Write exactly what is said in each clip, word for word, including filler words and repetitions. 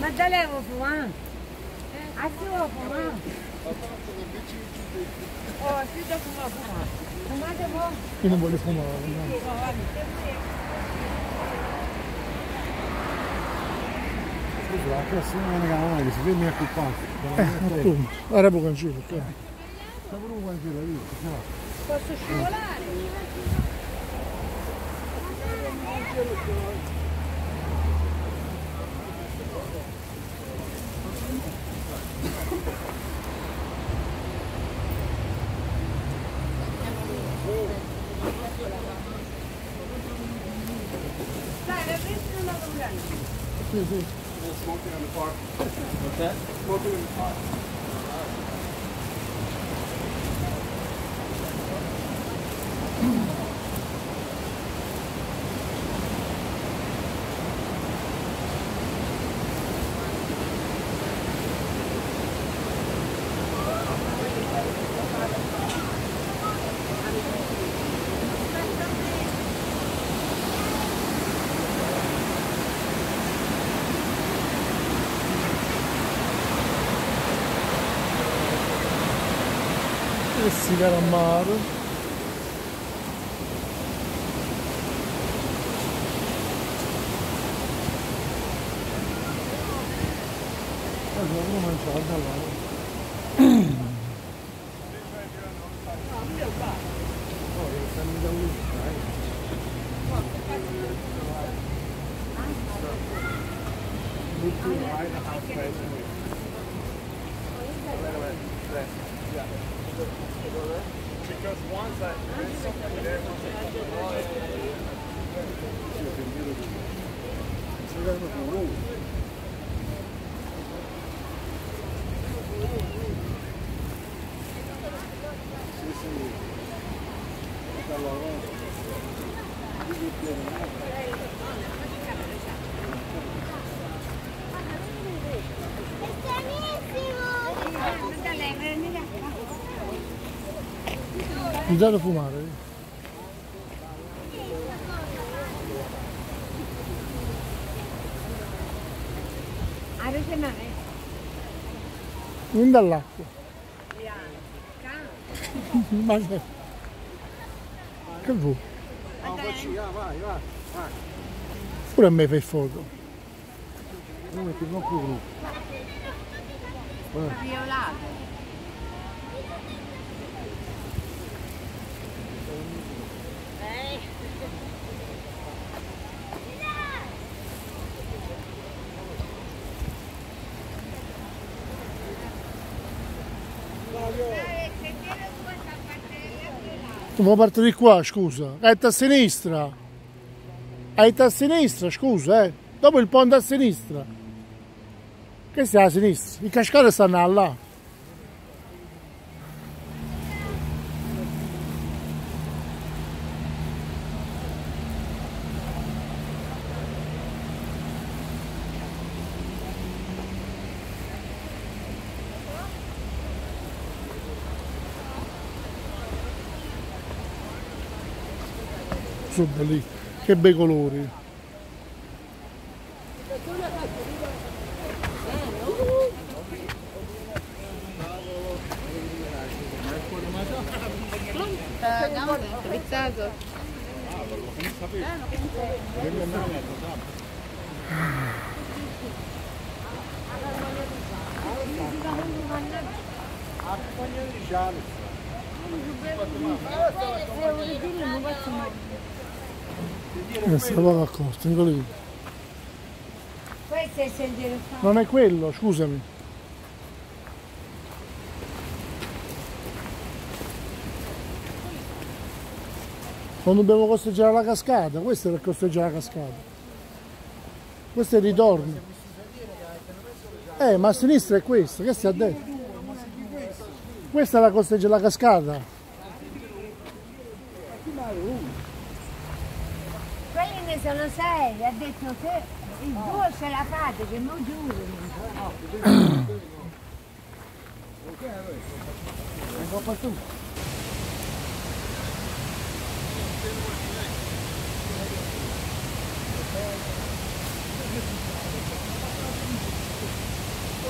Ma da lei vuoi fumare? Ah, si vuoi fumare? Oh, si da fumare, fumare. Fumate voi? Io non voglio fumare. No. Scusa, la classe non è una che si vede a occupare. Eh, appunto. Era poco in giro, ok. Sta pure un po' in giro, io. Posso scivolare? Dai, la presa non la comprare. Sì, sì. Smoking in the park. What's that? Smoking in the park. E si cara a mare. Devo mangiare da là. Because once I there Mi già da fumare. A regionale? Non dall'acqua. Ma che vuoi? vai, vai, vai. Pure a me fai foto. Non metti non più gruppo. Violato. Tu vuoi partire di qua, scusa? È a sinistra. È a sinistra, scusa, eh. Dopo il ponte a sinistra. Che stai a sinistra? I cascate stanno là. Sono belli, che bei colori. Andiamo rizzato. Non stavo accorto, Nicolino. Questo è il sentiero. Non è quello, scusami. Non dobbiamo costeggiare la cascata, questo è per costeggiare la cascata. Questo è il ritorno. Eh, ma a sinistra è questo, che stai a destra? Questa è la costeggia la cascata. Quelli ne sono sei, ha detto che il due ce la fate, che non giuro.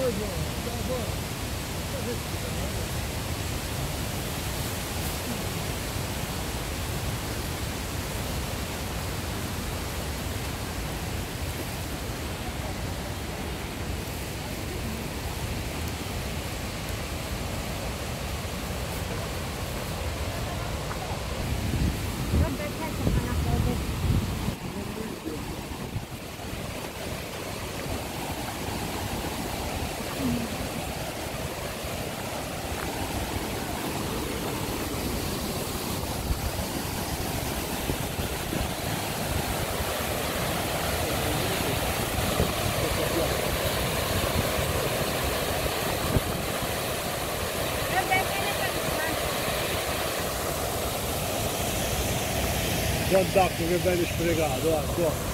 Guardate che bello sprecato, guarda, guarda.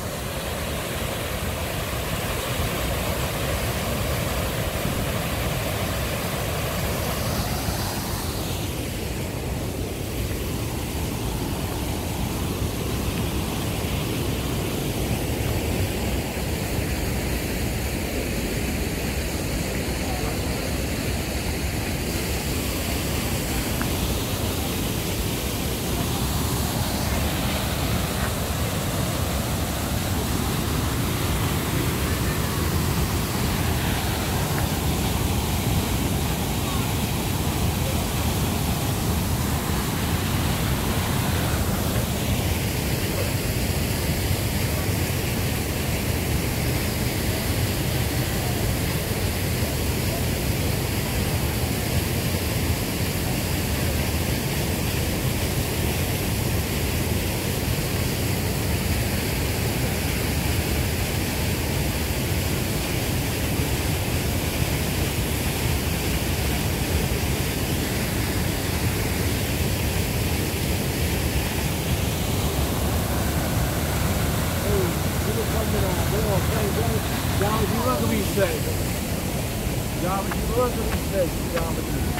Diamoci un altro pisello, diamoci un altro pisello, diamoci.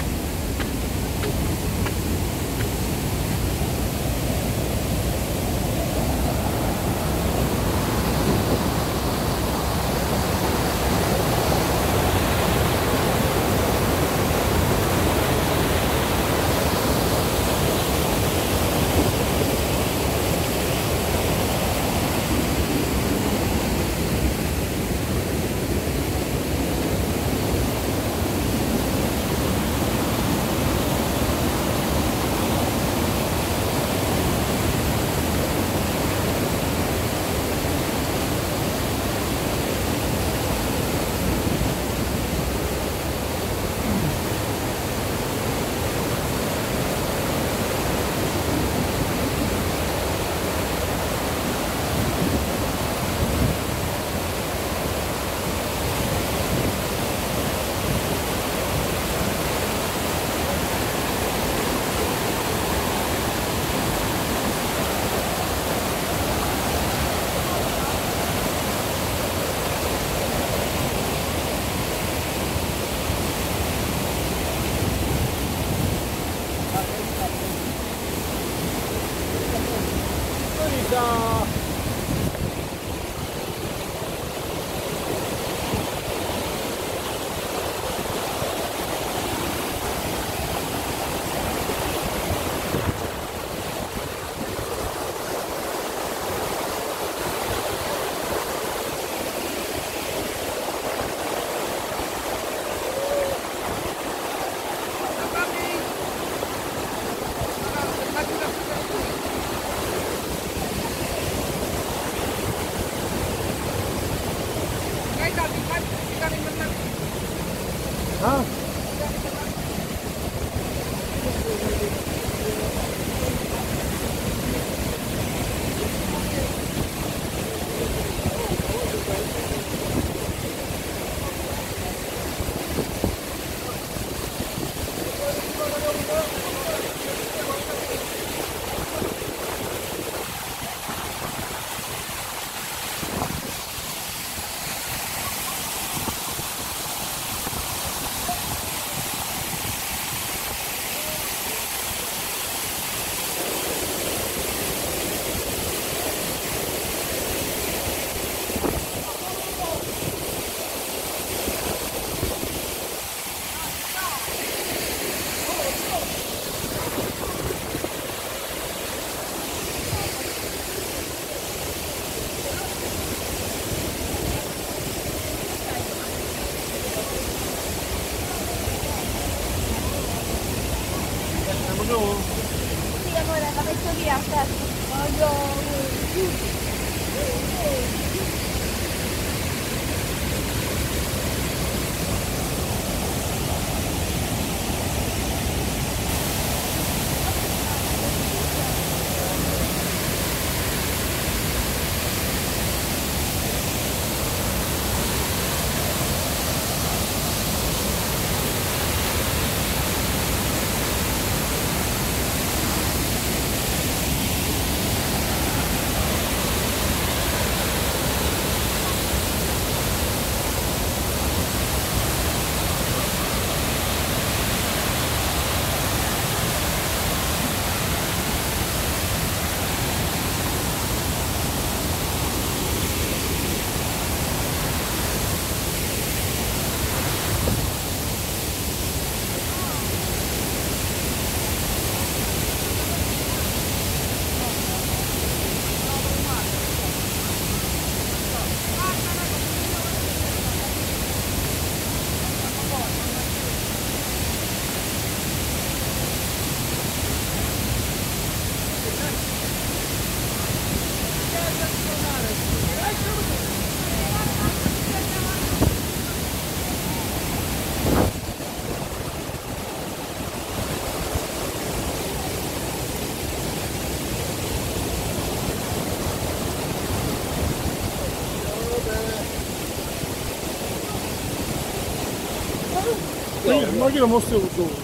Ma che lo mostro solo?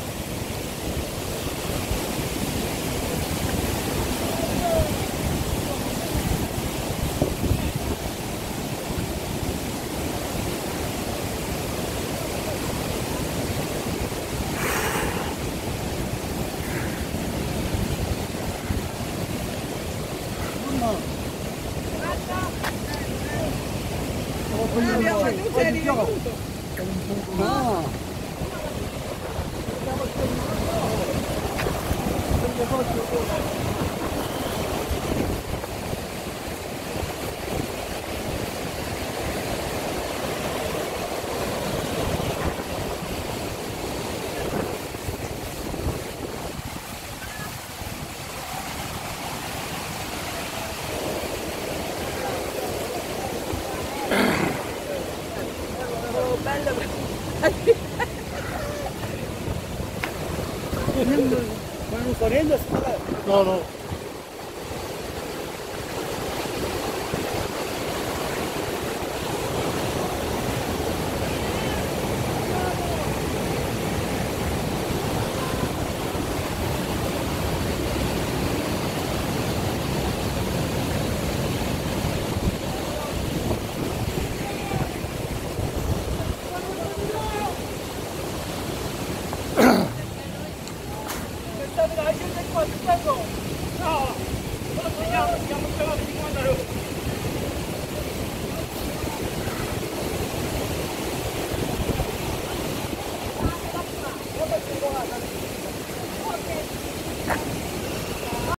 Ah. Ma non sto riendo a scuola? No, no. La gente qua, no! No!